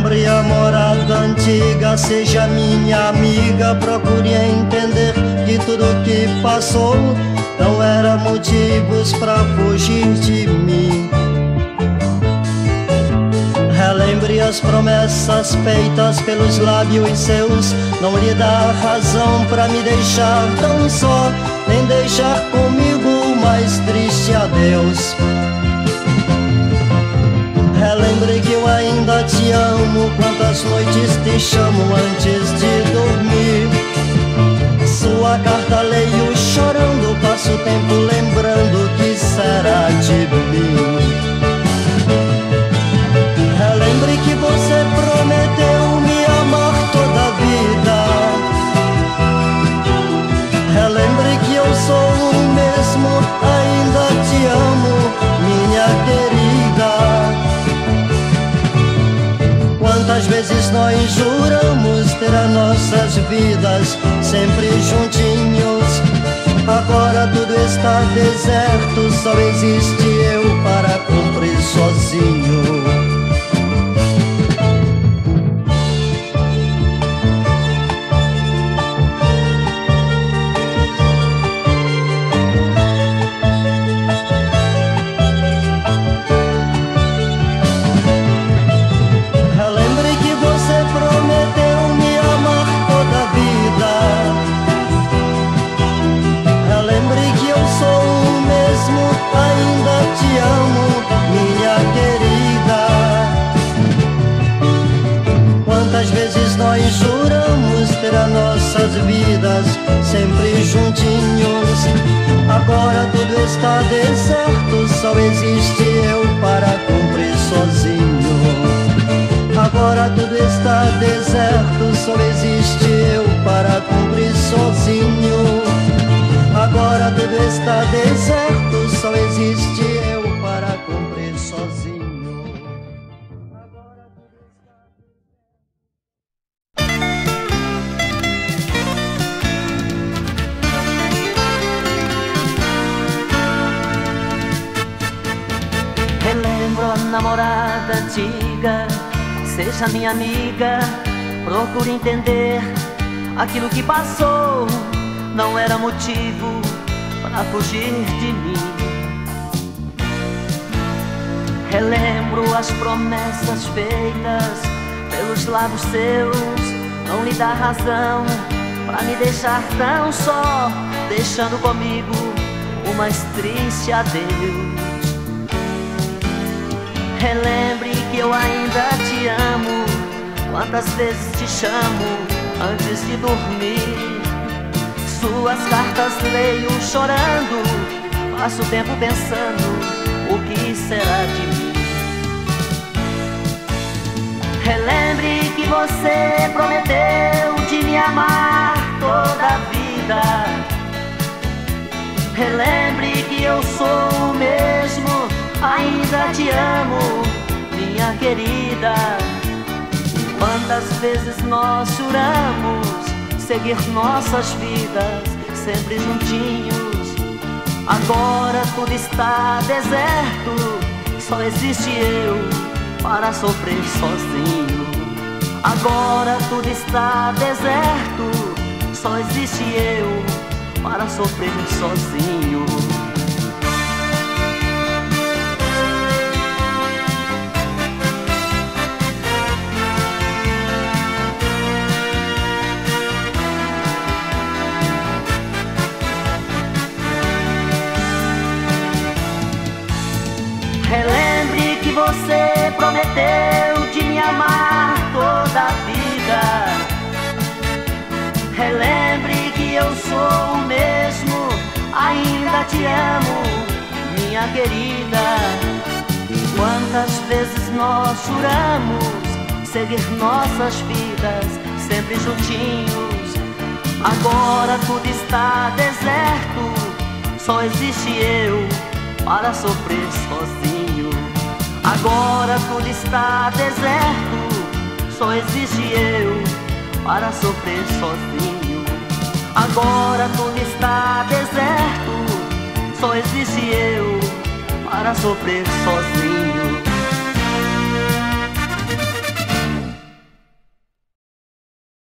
Relembre a morada antiga, seja minha amiga. Procure entender que tudo que passou não era motivos pra fugir de mim. Relembre as promessas feitas pelos lábios seus. Não lhe dá razão pra me deixar tão só, nem deixar comigo o mais triste adeus. Relembre que eu ainda te amo. Quantas noites te chamo antes de dormir. Sua carta leio chorando, passo o tempo lembrando que será de mim. Relembre que você prometeu me amar toda a vida. Relembre que eu sou o mesmo, ainda te amo, minha querida. Quantas vezes nós juramos ter as nossas vidas sempre juntinhos. Agora tudo está deserto, só existe eu para cumprir sozinho. Nós juramos ter as nossas vidas sempre juntinhos. Agora tudo está deserto, só existe eu para cumprir sozinho. Agora tudo está deserto, só existe eu para cumprir sozinho. Agora tudo está deserto, só existe eu para cumprir sozinho. Namorada antiga, seja minha amiga. Procure entender aquilo que passou não era motivo para fugir de mim. Relembro as promessas feitas pelos lábios seus. Não lhe dá razão para me deixar tão só, deixando comigo o mais triste adeus. Relembre que eu ainda te amo. Quantas vezes te chamo antes de dormir. Suas cartas leio chorando, passo o tempo pensando o que será de mim. Relembre que você prometeu de me amar toda a vida. Relembre que eu sou o mesmo, ainda te amo, minha querida. Quantas vezes nós juramos seguir nossas vidas sempre juntinhos. Agora tudo está deserto, só existe eu para sofrer sozinho. Agora tudo está deserto, só existe eu para sofrer sozinho. Relembre que você prometeu de me amar toda a vida. Relembre que eu sou o mesmo, ainda te amo, minha querida. Quantas vezes nós juramos seguir nossas vidas sempre juntinhos. Agora tudo está deserto, só existe eu para sofrer sozinho. Agora tudo está deserto, só existe eu para sofrer sozinho. Agora tudo está deserto, só existe eu para sofrer sozinho.